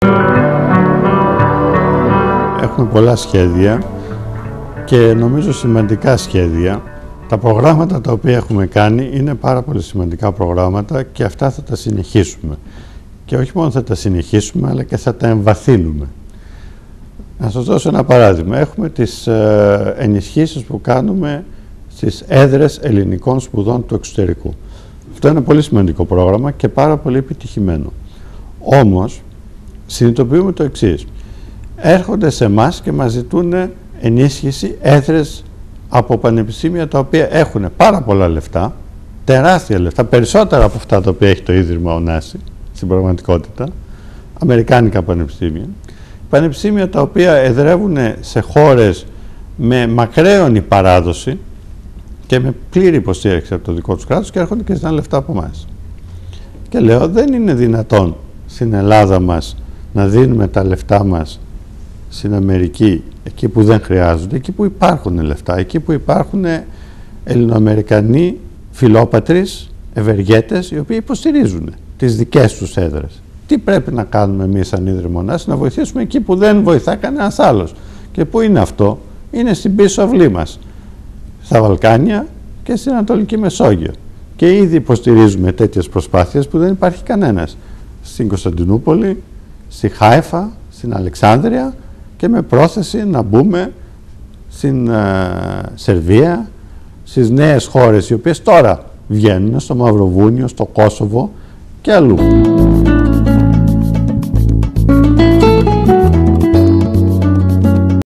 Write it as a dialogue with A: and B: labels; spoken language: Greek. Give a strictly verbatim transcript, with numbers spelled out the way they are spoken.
A: Έχουμε πολλά σχέδια και νομίζω σημαντικά σχέδια. Τα προγράμματα τα οποία έχουμε κάνει είναι πάρα πολύ σημαντικά προγράμματα και αυτά θα τα συνεχίσουμε. Και όχι μόνο θα τα συνεχίσουμε, αλλά και θα τα εμβαθύνουμε. Να σας δώσω ένα παράδειγμα. Έχουμε τις ε, ενισχύσεις που κάνουμε στις έδρες ελληνικών σπουδών του εξωτερικού. Αυτό είναι ένα πολύ σημαντικό πρόγραμμα και πάρα πολύ επιτυχημένο. Όμως, συνειδητοποιούμε το εξής. Έρχονται σε εμάς και μας ζητούν ενίσχυση έδρες από πανεπιστήμια τα οποία έχουν πάρα πολλά λεφτά, τεράστια λεφτά, περισσότερα από αυτά τα οποία έχει το Ίδρυμα Ωνάση, στην πραγματικότητα, αμερικάνικα πανεπιστήμια, πανεπιστήμια τα οποία εδρεύουν σε χώρες με μακραίωνη παράδοση και με πλήρη υποστήριξη από το δικό τους κράτος και έρχονται και ζητάνε λεφτά από εμάς. Και λέω, δεν είναι δυνατόν στην Ελλάδα μας να δίνουμε τα λεφτά μας στην Αμερική, εκεί που δεν χρειάζονται, εκεί που υπάρχουν λεφτά, εκεί που υπάρχουν Ελληνοαμερικανοί φιλόπατρεις, ευεργέτες, οι οποίοι υποστηρίζουν τις δικές τους έδρες. Τι πρέπει να κάνουμε εμείς σαν Ίδρυμα Ωνάση? Να βοηθήσουμε εκεί που δεν βοηθά κανένας άλλος. Και πού είναι αυτό? Είναι στην πίσω αυλή μας, στα Βαλκάνια και στην Ανατολική Μεσόγειο. Και ήδη υποστηρίζουμε τέτοιες προσπάθειες που δεν υπάρχει κανένας. Στην Κωνσταντινούπολη, στη Χάιφα, στην Αλεξάνδρεια και με πρόθεση να μπούμε στην uh, Σερβία, στις νέες χώρες οι οποίες τώρα βγαίνουν, στο Μαυροβούνιο, στο Κόσοβο και αλλού.